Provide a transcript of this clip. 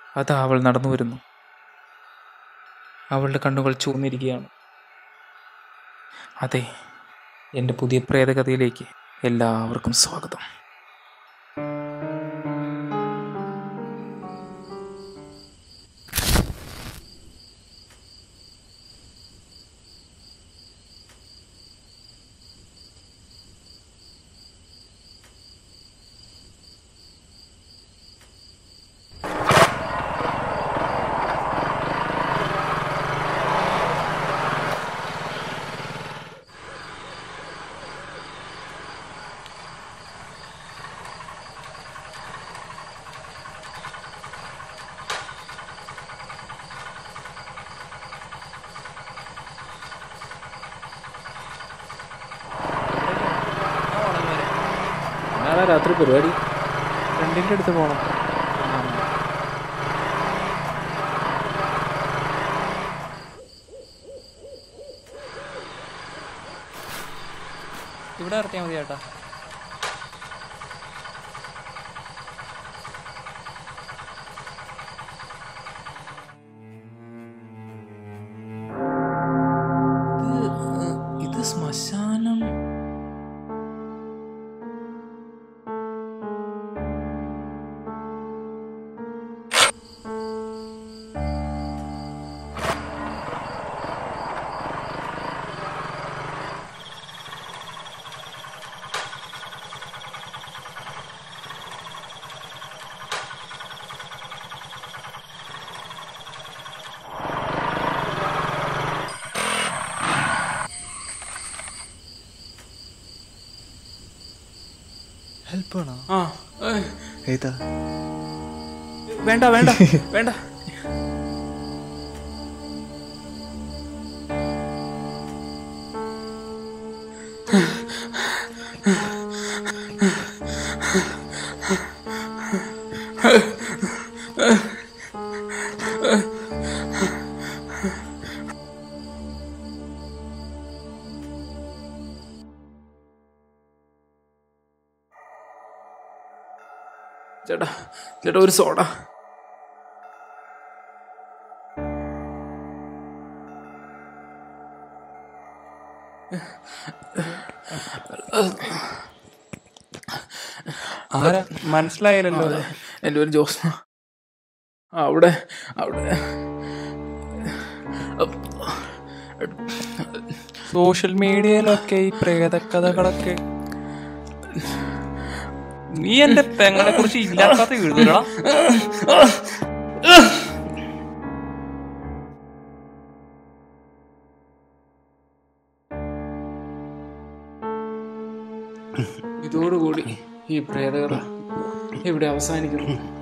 അതാ അവൾ നടന്നു വരുന്നു. അവളുടെ കണ്ണുകൾ ചുവന്നിരിക്കുകയാണ്. അതെ, എൻ്റെ പുതിയ പ്രേതകഥയിലേക്ക് എല്ലാവർക്കും സ്വാഗതം. രാത്രി പരിപാടി ഫ്രണ്ടിൻ്റെ അടുത്ത് പോകണം. ഇവിടെ ഇറക്കിയാൽ മതി ചേട്ടാ. ഇത് ശ്മശാനം. ഹെൽപ്പാണോ? ഏതാ? വേണ്ട വേണ്ട വേണ്ട. ചേട്ടാ ചേട്ടാ, ഒരു സോഡ. ആരാ മനസ്സിലായില്ലല്ലോ. എൻ്റെ പേര് ജോസ്ന. അവിടെ അവിടെ സോഷ്യൽ മീഡിയയിലൊക്കെ ഈ പ്രേതകഥകളൊക്കെ നീ എന്റെ പെങ്ങളെ കുറിച്ച് ഇല്ലാത്ത എഴുതടാ. ഇതോടുകൂടി ഈ പ്രേതകഥ ഇവിടെ അവസാനിക്കുന്നു.